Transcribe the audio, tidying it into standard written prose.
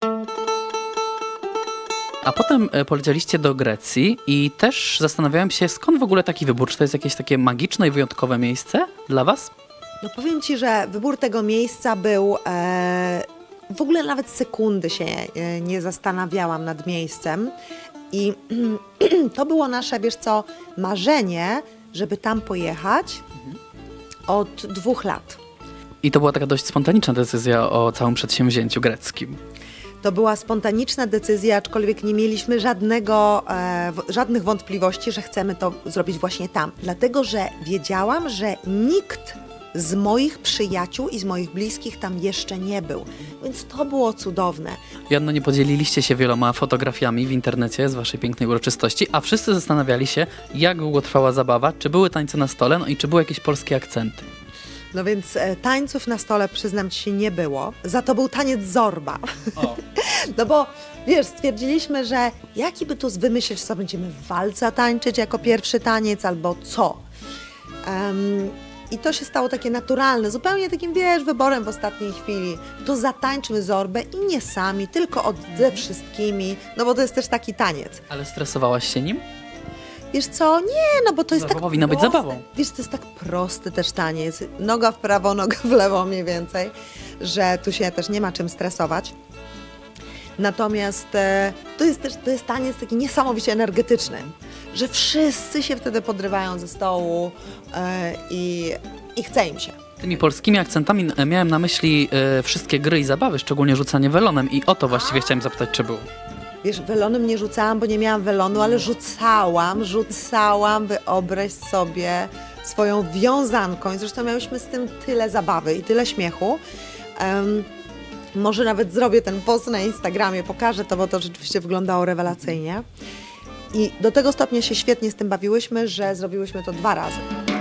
A potem polecieliście do Grecji i też zastanawiałem się, skąd w ogóle taki wybór? Czy to jest jakieś takie magiczne i wyjątkowe miejsce dla was? No powiem Ci, że wybór tego miejsca był... w ogóle nawet sekundy się nie zastanawiałam nad miejscem i to było nasze, wiesz co, marzenie, żeby tam pojechać od 2 lat. I to była taka dość spontaniczna decyzja o całym przedsięwzięciu greckim. To była spontaniczna decyzja, aczkolwiek nie mieliśmy żadnych wątpliwości, że chcemy to zrobić właśnie tam. Dlatego, że wiedziałam, że nikt z moich przyjaciół i z moich bliskich tam jeszcze nie był. Więc to było cudowne. Joanno, nie podzieliliście się wieloma fotografiami w internecie z waszej pięknej uroczystości, a wszyscy zastanawiali się, jak długo trwała zabawa, czy były tańce na stole, no i czy były jakieś polskie akcenty. No więc tańców na stole, przyznam Ci się, nie było. Za to był taniec Zorba. O. No bo, wiesz, stwierdziliśmy, że jaki by tu wymyślić, co będziemy walca tańczyć jako pierwszy taniec, albo co. I to się stało takie naturalne, zupełnie takim, wiesz, wyborem w ostatniej chwili. To zatańczmy Zorbę i nie sami, tylko ze wszystkimi, no bo to jest też taki taniec. Ale stresowałaś się nim? Wiesz co? Nie, no bo to jest Zabawa tak powinna być proste. zabawą. Wiesz, to jest tak prosty też taniec. Noga w prawo, noga w lewo mniej więcej, że tu się też nie ma czym stresować. Natomiast to jest taniec taki niesamowicie energetyczny, że wszyscy się wtedy podrywają ze stołu i chce im się. Tymi polskimi akcentami miałem na myśli wszystkie gry i zabawy, szczególnie rzucanie welonem i o to właściwie chciałem zapytać, czy było. Wiesz, welonem nie rzucałam, bo nie miałam welonu, ale rzucałam, wyobraź sobie, swoją wiązanką. I zresztą miałyśmy z tym tyle zabawy i tyle śmiechu. Może nawet zrobię ten post na Instagramie, pokażę to, bo to rzeczywiście wyglądało rewelacyjnie. I do tego stopnia się świetnie z tym bawiłyśmy, że zrobiłyśmy to 2 razy.